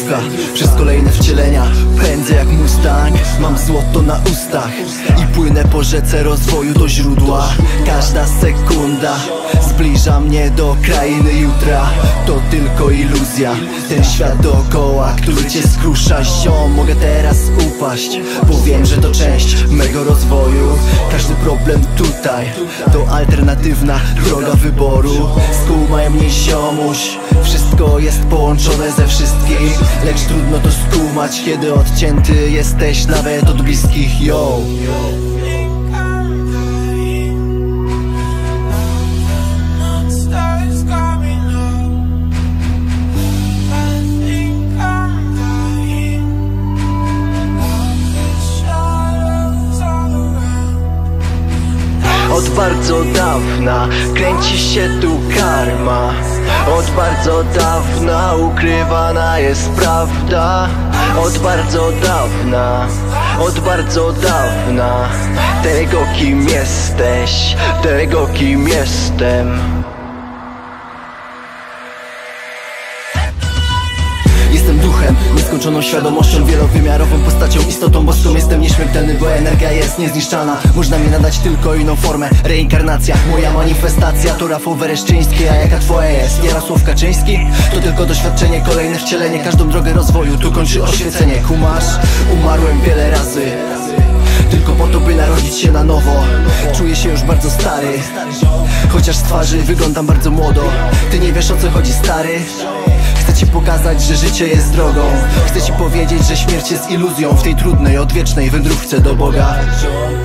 wędrówka przez kolejne wcielenia. Pędzę jak Mustang, mam złoto na ustach i płynę po rzece rozwoju do źródła. Każda sekunda zbliża mnie do krainy jutra. To tylko iluzja, ten świat dookoła, który cię skrusza. Ziom, mogę teraz upaść, bo wiem, że to część mego rozwoju. Każdy problem tutaj to alternatywna droga wyboru. Skumaj mnie, ziomuś, wszystko jest połączone ze wszystkim, lecz trudno to skumać, kiedy odcięty jesteś nawet od bliskich. Yo. Od bardzo dawna kręci się tu karma. Od bardzo dawna ukrywana jest prawda. Od bardzo dawna tego, kim jesteś, tego, kim jestem. Jestem duchem, nieskończoną świadomością, wielowymiarową postacią, istotą boską. Jestem nieśmiertelny, bo energia jest niezniszczalna. Można mi nadać tylko inną formę, reinkarnacja. Moja manifestacja to Rafał Wereszczyński, a jaka twoja jest? Jarosław Kaczyński? To tylko doświadczenie, kolejne wcielenie. Każdą drogę rozwoju tu kończy oświecenie. Kumasz? Umarłem wiele razy, tylko po to, by narodzić się na nowo. Czuję się już bardzo stary, chociaż z twarzy wyglądam bardzo młodo. Ty nie wiesz, o co chodzi, stary. Chcę ci pokazać, że życie jest drogą. Chcę ci powiedzieć, że śmierć jest iluzją w tej trudnej, odwiecznej wędrówce do Boga.